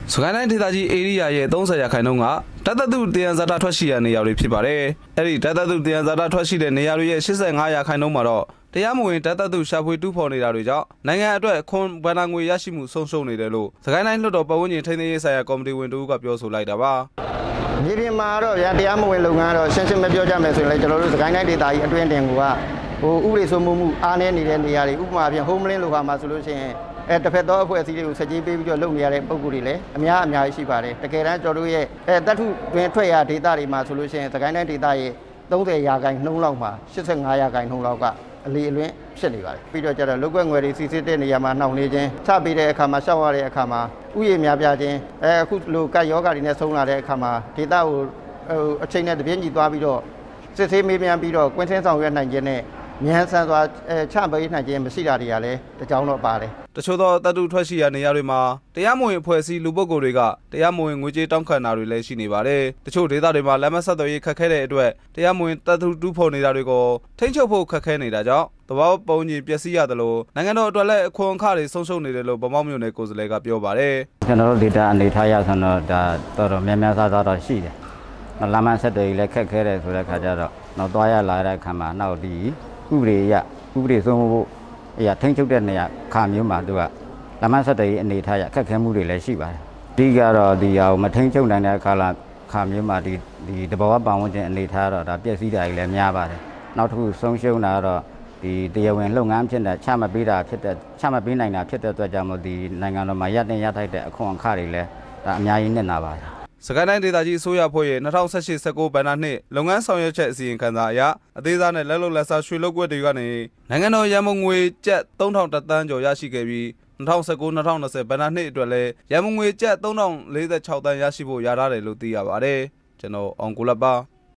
စကိုင်းတိုင်းဒေသကြီးဧရိယာရဲ့30ရာခိုင်နှုန်းကတတ်သူတယံဇာတာထွက်ရှိတဲ့နေရာတွေဖြစ်ပါတယ်။အဲ့ဒီတတ်သူတယံဇာတာထွက်ရှိတဲ့နေရာတွေရဲ့85ရာခိုင်နှုန်းမှာတော့တရားမဝင်တတ်သူရှာဖွေတူးဖော်နေတာတွေကြောင့်နိုင်ငံအတွက်ခွန်ဘဏ္ဍာငွေရရှိမှုဆုံးရှုံးနေတယ်လို့စကိုင်းတိုင်းလွှတ်တော်ပတ်ဝန်းကျင်ထိန်းသိမ်းရေးဆိုင်ရာကော်မတီဝင်တို့ကပြောဆိုလိုက်တာပါ။မြေပြင်မှာတော့တရားမဝင်လုပ်ငန်းတော့ရှင်းရှင်းမပြောကြမယ်ဆိုရင်လည်းကျွန်တော်တို့စကိုင်းတိုင်းဒေသကြီးအတွင်းတင်ကဥပဒေစိုးမိုးမှုအားနည်းနေတဲ့နေရာတွေဥပမာဖြင့် Homeland လိုဟာမှာဆိုလို့ရှိရင်တစ်ဖက်သောအဖွဲ့အစည်းတွေကိုဆက်ကြီးပေးပြီးတော့လုပ်နေရတဲ့ပုံစံတွေလည်းအများကြီးရှိပါတယ်တကယ်တမ်းကျွန်တော်တို့ရဲ့တပ်ထုတွင်ထွက်ရဒေသတွေမှာဆိုလို့ရှိရင်စကိုင်းတိုင်းဒေသရဲ့30ရာခိုင်နှုန်းလောက်မှာ85ရာခိုင်နှုန်းလောက်ကအလီအလွင့်ဖြစ်နေပါတယ်ပြီးတော့ကျတော့လုပ်ကွက်ငွေတွေစီစစ်တဲ့နေရာမှာနှောင့်နှေးခြင်းချပေးတဲ့အခါမှာရှောက်ရတဲ့အခါမှာဥယျာဉ်များပြခြင်းအခုလိုကတ်ယောဂတွေနဲ့ဆုံးလာတဲ့အခါမှာဒေသကိုအချိန်နဲ့တပြည့်ညီသွားပြီးတော့စစ်ဆေးမေးမြန်းပြီးတော့ကွင်းဆင်းဆောင်ရွက်နိုင်ခြင်းနဲ့မြန်ဆန်စွာချပေးနိုင်ခြင်းမရှိတာတွေကလည်းတကြောင်တော့ပါတယ်တချို့သောတတ်သူထွက်ရှိရာနေရာတွေမှာတရားမဝင်အဖွဲ့အစည်းလူပုဂ္ဂိုလ်တွေကတရားမဝင်ငွေကြေးတောင်းခံတာတွေလည်းရှိနေပါတယ်တချို့ဒေသတွေမှာလမ်းမဆက်သွယ်ရေးခက်ခဲတဲ့အတွက်တရားမဝင်တတ်သူတူးဖော်နေတာတွေကိုထိန်းချုပ်ဖို့ခက်ခဲနေတာကြောင့်သဘောပုံကြီးပျက်စီးရတယ်လို့နိုင်ငံတော်အတွက်လည်းအခွန်အခတွေဆုံးရှုံးနေတယ်လို့ဗမောက်မြို့နယ်ကိုယ်စားလှယ်ကပြောပါတယ်ကျွန်တော်တို့ဒေတာအနေထားရဆိုတော့ဒါတော်တော်များများတော့ရှိတယ်လမ်းမဆက်သွယ်ရေးလည်းခက်ခဲတယ်ဆိုတဲ့ခါကျတော့နောက်သွားရလာတဲ့အခါမှာနောက်ဒီဥပဒေစိုးမိုးဖို့ထိန်းချုပ်တဲ့နေရာခါမျိုးမှာသူကလမ်းမဆက်သွယ်ရေးအနေထားရခက်ခဲမှုတွေလည်းရှိပါတယ်အဓိကတော့ဒီဟာကိုမထိန်းချုပ်နိုင်တဲ့ခါမျိုးမှာဒီတဘောပတ်ဝန်းကျင်အနေထားတော့ဒါပျက်စီးတာကြီးလည်းများပါတယ်နောက်တစ်ခုဆုံးရှုံးတာတော့ဒီတရားဝင်လုပ်ငန်းဖြစ်တဲ့ချမပေးနိုင်တာဖြစ်တဲ့အတွက်ကြောင့်မို့ဒီနိုင်ငံတော်မှာရထိုက်တဲ့အခွန်အခတွေလည်းဒါအများကြီးနစ်နာပါတယ်စကိုင်းတိုင်းဒေသကြီးအစိုးရဖွဲ့ရဲ့2018-19ဘဏ္ဍာနှစ်လုပ်ငန်းဆောင်ရွက်ချက်အစီရင်ခံစာအရအသေးစားနဲ့လက်လုံလက်စားရွှေလုပ်ကွက်တွေကနေနိုင်ငံတော်ရန်ပုံငွေကျပ်3000တန်းကျော်ရရှိခဲ့ပြီး2019-2020ဘဏ္ဍာနှစ်အတွက်လည်းရန်ပုံငွေကျပ်3046တန်းရရှိဖို့ရထားတယ်လို့သိရပါတယ်ကျွန်တော်အောင်ကိုလပါ